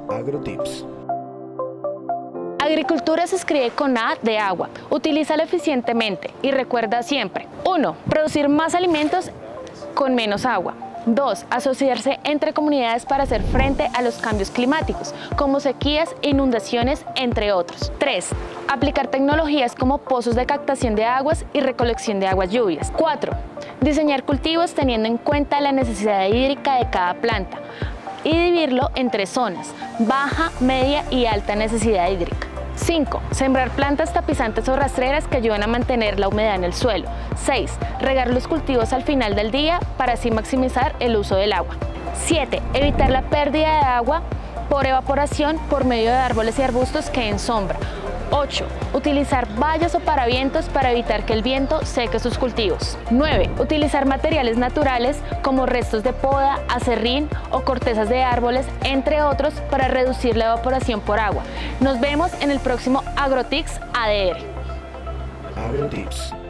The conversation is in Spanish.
AgroTips. Agricultura se escribe con A de agua. Utilízala eficientemente y recuerda siempre: 1. Producir más alimentos con menos agua. 2. Asociarse entre comunidades para hacer frente a los cambios climáticos, como sequías e inundaciones, entre otros. 3. Aplicar tecnologías como pozos de captación de aguas y recolección de aguas lluvias. 4. Diseñar cultivos teniendo en cuenta la necesidad hídrica de cada planta y dividirlo entre zonas: baja, media y alta necesidad hídrica. 5. Sembrar plantas tapizantes o rastreras que ayudan a mantener la humedad en el suelo. 6. Regar los cultivos al final del día para así maximizar el uso del agua. 7. Evitar la pérdida de agua por evaporación por medio de árboles y arbustos que den sombra. 8. Utilizar vallas o paravientos para evitar que el viento seque sus cultivos. 9. Utilizar materiales naturales como restos de poda, acerrín o cortezas de árboles, entre otros, para reducir la evaporación por agua. Nos vemos en el próximo AgroTips ADR. AgroTips.